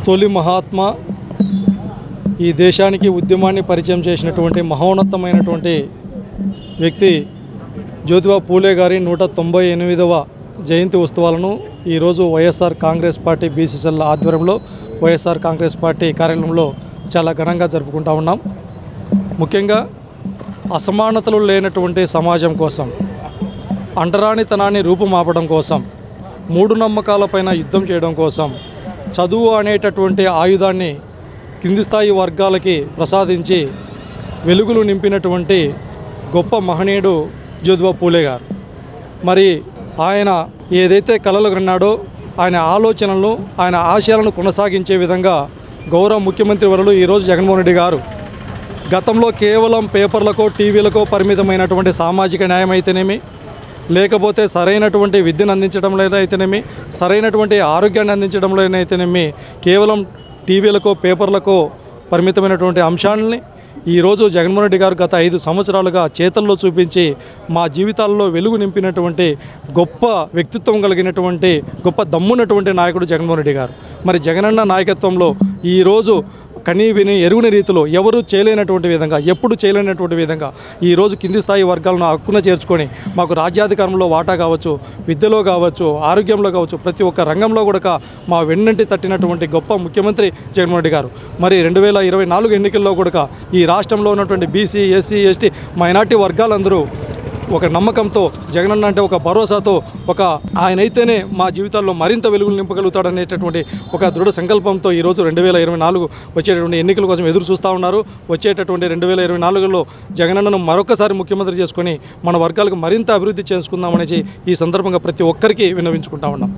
తొలి మహాత్మా ఈ దేశానికి ఉద్యమాన్ని పరిచయం చేసినటువంటి మహోన్నతమైనటువంటి వ్యక్తి జ్యోతిబా పూలే గారి 198వ జయంతి ఉత్సవాలను ఈరోజు వైఎస్ఆర్ కాంగ్రెస్ పార్టీ బీసీసీఎల్ ఆధ్వర్యంలో వైఎస్ఆర్ కాంగ్రెస్ పార్టీ కార్యాలయంలో చాలా ఘనంగా జరుపుకుంటా ఉన్నాం. ముఖ్యంగా అసమానతలు లేనటువంటి సమాజం కోసం, అంటరానితనాన్ని రూపుమాపడం కోసం, మూఢనమ్మకాలపైన యుద్ధం చేయడం కోసం చదువు అనేటటువంటి ఆయుధాన్ని కింది స్థాయి వర్గాలకి ప్రసాదించి వెలుగులు నింపినటువంటి గొప్ప మహనీయుడు జ్యోతిబా పూలే గారు. మరి ఆయన ఏదైతే కలలు కన్నాడో ఆయన ఆలోచనలను, ఆయన ఆశయాలను కొనసాగించే విధంగా గౌరవ ముఖ్యమంత్రి వర్యులు ఈరోజు జగన్మోహన్ రెడ్డి గారు గతంలో కేవలం పేపర్లకో టీవీలకో పరిమితమైనటువంటి సామాజిక న్యాయం అయితేనేమి, లేకపోతే సరైనటువంటి విద్యను అందించడంలో అయితేనేమి, సరైనటువంటి ఆరోగ్యాన్ని అందించడంలో అయితేనేమి కేవలం టీవీలకో పేపర్లకో పరిమితమైనటువంటి అంశాలని ఈరోజు జగన్మోహన్ రెడ్డి గారు గత 5 సంవత్సరాలుగా చేతల్లో చూపించి మా జీవితాల్లో వెలుగు నింపినటువంటి గొప్ప వ్యక్తిత్వం కలిగినటువంటి గొప్ప దమ్మున్నటువంటి నాయకుడు జగన్మోహన్ రెడ్డి గారు. మరి జగనన్న నాయకత్వంలో ఈరోజు కనీ విని ఎరువుని రీతిలో ఎవరు చేయలేనటువంటి విధంగా, ఎప్పుడు చేయలేనటువంటి విధంగా ఈరోజు కింది స్థాయి వర్గాలను హక్కున చేర్చుకొని మాకు రాజ్యాధికారంలో వాటా కావచ్చు, విద్యలో కావచ్చు, ఆరోగ్యంలో కావచ్చు, ప్రతి ఒక్క రంగంలో కూడా మా వెన్నంటి తట్టినటువంటి గొప్ప ముఖ్యమంత్రి జగన్మోహన్ రెడ్డి గారు. మరి 2024 ఎన్నికల్లో కూడా ఈ రాష్ట్రంలో ఉన్నటువంటి బీసీ, ఎస్సీ, ఎస్టీ, మైనార్టీ వర్గాలందరూ ఒక నమ్మకంతో, జగనన్న అంటే ఒక భరోసాతో, ఒక ఆయనైతేనే మా జీవితాల్లో మరింత వెలుగులు నింపగలుగుతాడనేటటువంటి ఒక దృఢ సంకల్పంతో ఈరోజు 2024 వచ్చేటటువంటి ఎన్నికల కోసం ఎదురు చూస్తూ ఉన్నారు. వచ్చేటటువంటి 2024లో జగనన్నను మరొకసారి ముఖ్యమంత్రి చేసుకొని మన వర్గాలకు మరింత అభివృద్ధి చేసుకుందామనేసి ఈ సందర్భంగా ప్రతి ఒక్కరికి విన్నవించుకుంటా ఉన్నాం.